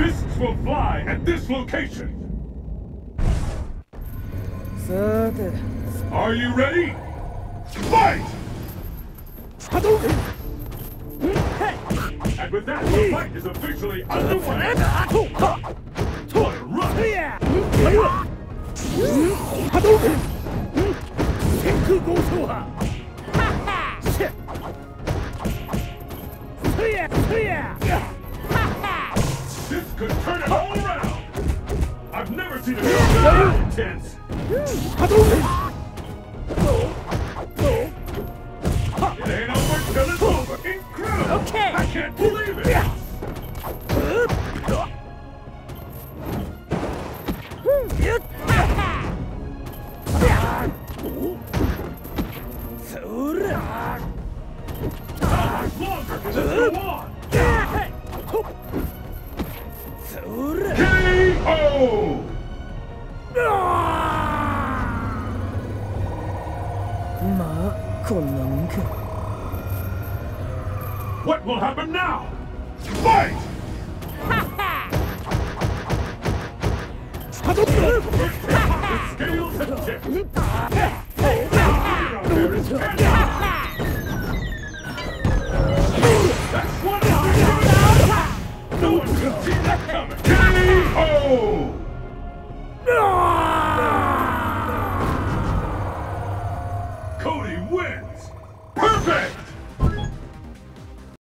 Fists will fly at this location. Are you ready? Fight! And with that, the fight is officially underway. What a run! This could turn it all around. I've never seen a game so intense. It ain't over till it's over. Incredible! Okay. I can't believe it! How much longer can this go on? KO! What will happen now? Fight! The scales have